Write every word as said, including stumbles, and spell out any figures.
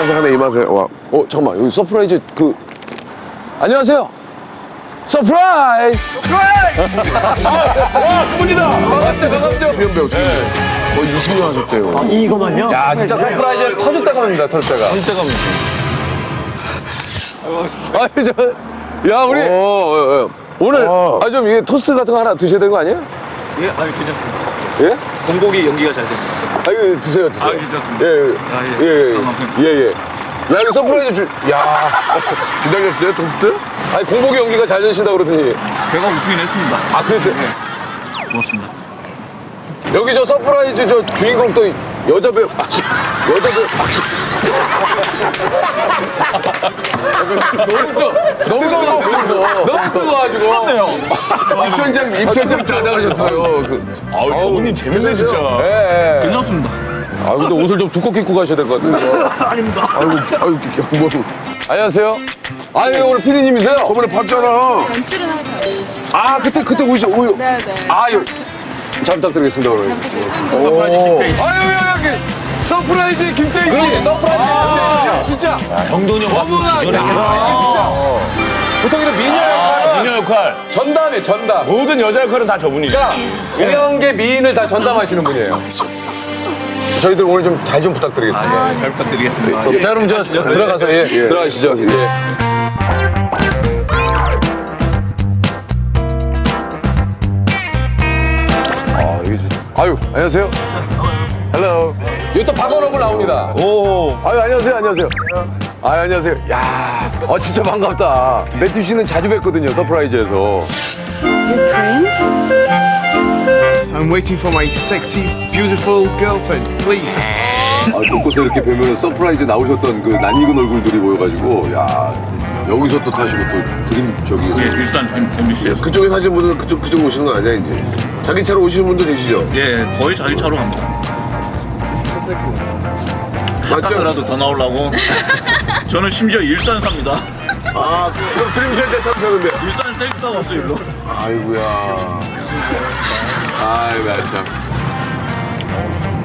맛에 하네, 이 맛에. 와. 어, 잠깐만. 여기 서프라이즈 그. 안녕하세요. 서프라이즈! 서프라이즈! 와, 그분이다! 반갑죠, 반갑죠? 주연 배우, 주연 배우. 거의 이십 년 하셨대요. 아, 이거만요? 야, 진짜 서프라이즈 터질 때가 옵니다, 터질 때가. 터질 때가 옵니다. 아니, 저, 야, 우리. 어, 어, 어. 오늘, 어. 아, 좀 이게 토스트 같은 거 하나 드셔야 되는 거 아니에요? 예, 아니 괜찮습니다. 예? 공복이 연기가 잘 됩니다. 아, 이거 드세요, 드세요. 아, 괜찮습니다. 예, 예. 아, 예, 예. 예. 아, 예, 예. 야, 이거 서프라이즈 주, 야. 기다렸어요, 토스트? 아니, 공복이 연기가 잘 되신다고 그러더니. 배가 고프긴 했습니다. 아, 그랬어요? 네. 고맙습니다. 여기 저 서프라이즈 저 주인공 또 여자 배우, 아, 여자 배우. 너무 뜨, 너무 뜨거워. 너무 뜨거워가지고. 그렇네요. 입천장, 입천장 다 나가셨어요. 그, 아우, 저분님 재밌네, 진짜. 예, 예. 괜찮습니다. 아, 근데 옷을 좀 두껍게 입고 가셔야 될 것 같은데. 아닙니다. 아이고, 아이고, 뭐. 안녕하세요. 아유, 오늘 피디님이세요? 저번에 봤잖아. 연출은 하죠. 아, 그때, 그때 오셔, 오요. 네네. 아유, 잘 부탁드리겠습니다, 오늘. 서프라이즈 김태희 씨. 아유, 여기 서프라이즈 김태희 씨. 그렇지, 서프라이즈 김태희 씨. 진짜. 형돈이 형 왔으면 너무나, 기절했겠네. 야, 진짜. 보통 이런 미녀 역할은 미녀 역할. 전담이에요, 전담. 모든 여자 역할은 다 저분이죠. 그러니까 음영계 미인을 다 전담하시는 분이에요. 저희들 오늘 좀 잘 좀 부탁드리겠습니다. 아, 잘 부탁드리겠습니다. 자, 그럼 저 들어가서 예, 들어가시죠. 예. 아, 여기 진짜. 아유, 안녕하세요. 헬로. 여기 또 박원옥을 나옵니다. 오. 아유, 안녕하세요, 안녕하세요. 아유, 안녕하세요. 야, 어, 진짜 반갑다. 매튜 씨는 자주 뵀거든요, 서프라이즈에서. I'm waiting for my sexy, beautiful girlfriend, please. 아, 곳곳에 이렇게 뵈면 서프라이즈 나오셨던 그 낯익은 얼굴들이 모여가지고, 야, 여기서 또 타시고 또 드림 저기. 예, 일산 엠비씨. 그쪽에 사시는 분들은 그쪽, 그쪽 오시는 거 아니야, 이제? 자기 차로 오시는 분도 계시죠? 예, 거의 자기 차로 갑니다. 맞죠? 하더라도 더 나오려고. 저는 심지어 일산 삽니다. 아, 그럼 드림센터 타고 사는데. 일산을 떼고 타고 왔어요, 일로. 아이고야. 아이고, 참.